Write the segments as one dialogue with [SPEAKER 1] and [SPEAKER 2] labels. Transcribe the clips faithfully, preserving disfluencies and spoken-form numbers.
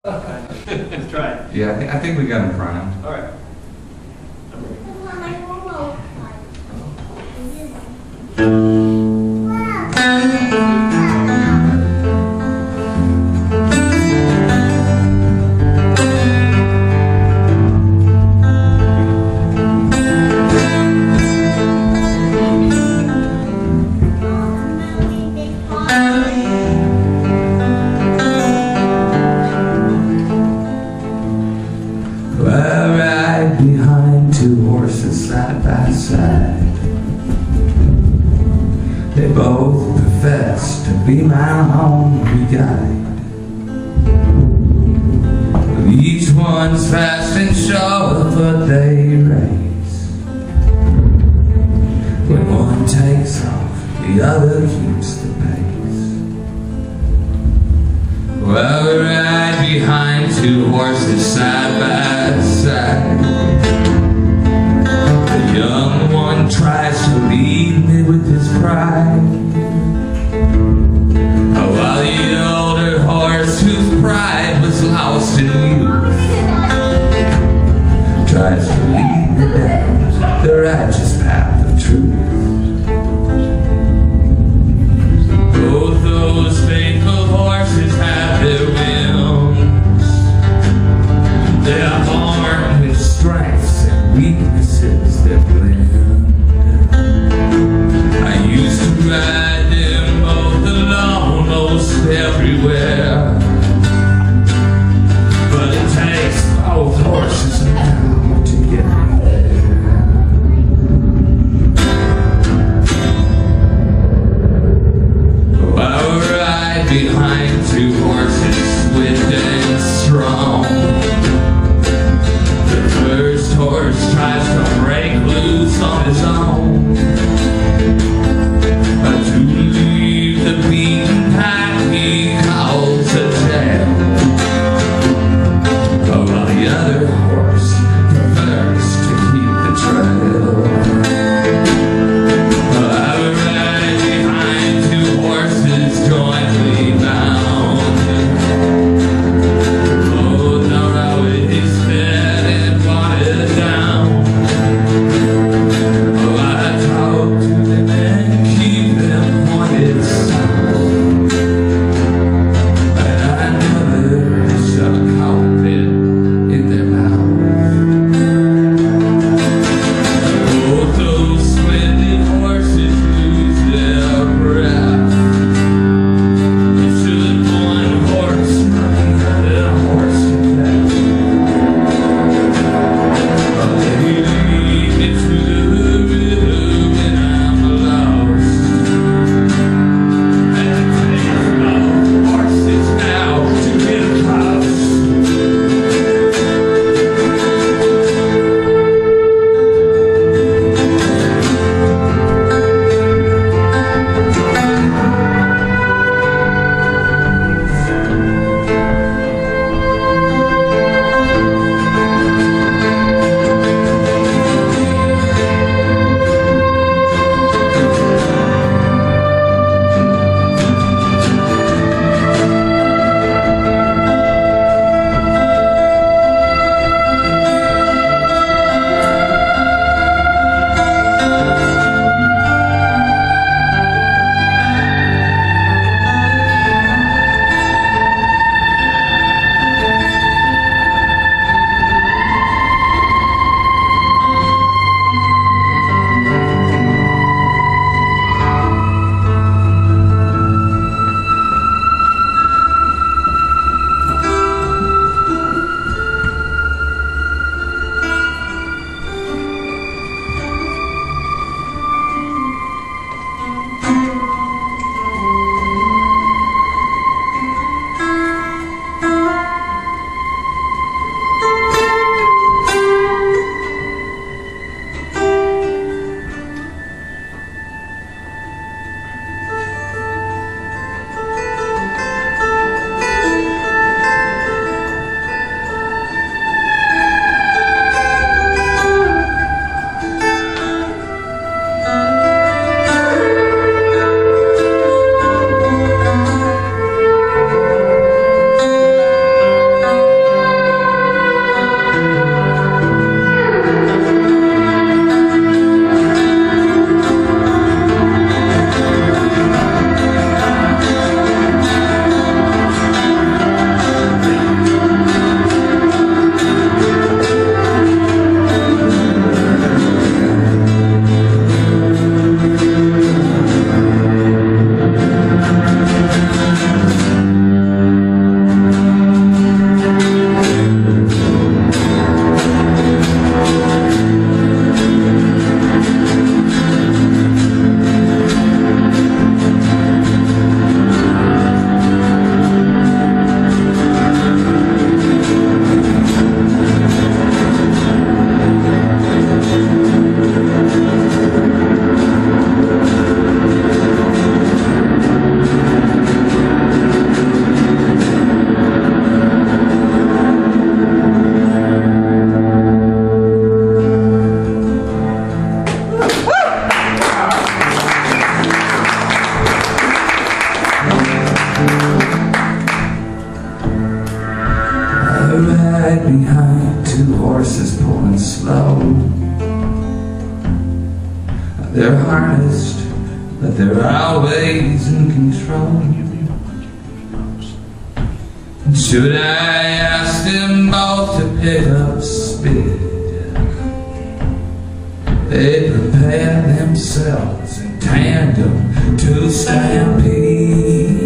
[SPEAKER 1] Let's try it.
[SPEAKER 2] Yeah, I, th I think we got him primed.
[SPEAKER 1] All right.
[SPEAKER 2] I ride behind two horses side by side. They both profess to be my only guide. Each one's fast and sure, but they race. When one takes off, the other keeps the pace. Well, we ride behind two horses side by side. The young one tries to lead me with his pride, while the older horse, whose pride was lost in youth, tries to lead me down the righteous path of truth. Both those faithful horses have their whims. They are armed with strengths and weaknesses that blend. I used to ride them both alone most everywhere, but it takes both horses now to get me there. Oh, I ride behind two horses, swift and strong. The first horse tries to break loose on his own, to leave the beaten path he calls a jail, while the other horse prefers to keep the trail. I would ride behind two horses jointly bound. Both are always fed and watered down. Oh, I right behind two horses pulling slow. They're harnessed, but they're always in control. Should I ask them both to pick up speed? They prepare themselves in tandem to stampede.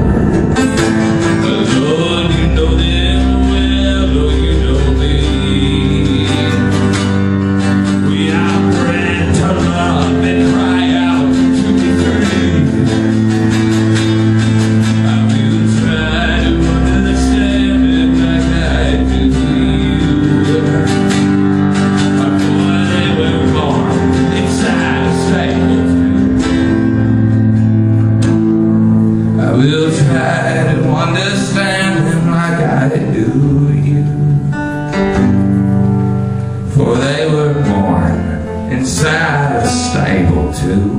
[SPEAKER 2] Lord, you know them well, Lord, you know me. We are bred to love and cry out to be free. I will try to understand it like I do you. But boy, they were born inside a stable. I will try to understand them like I do you. For they were born inside a stable too.